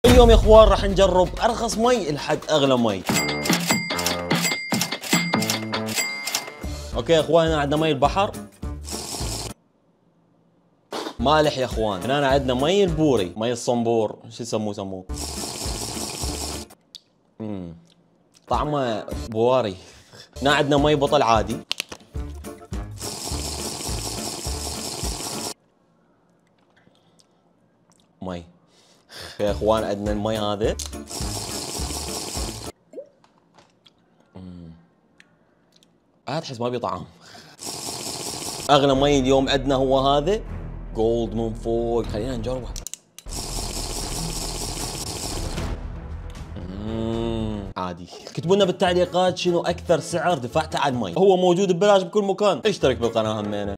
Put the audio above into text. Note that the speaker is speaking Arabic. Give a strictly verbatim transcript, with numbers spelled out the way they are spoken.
اليوم يا اخوان راح نجرب ارخص مي لحد اغلى مي. اوكي يا اخوان، هنا عندنا مي البحر مالح يا اخوان. هنا عندنا مي البوري، مي الصنبور، شو يسموه سموه امم طعمه بواري. هنا عندنا مي بطل عادي. مي يا اخوان عندنا المي هذا هذا تحس ما بيه طعم. اغلى مي اليوم عندنا هو هذا جولد من فوق. خلينا نجربه. عادي. اكتبوا لنا بالتعليقات شنو اكثر سعر دفعته على المي. هو موجود ببلاش بكل مكان. اشترك بالقناه همينه.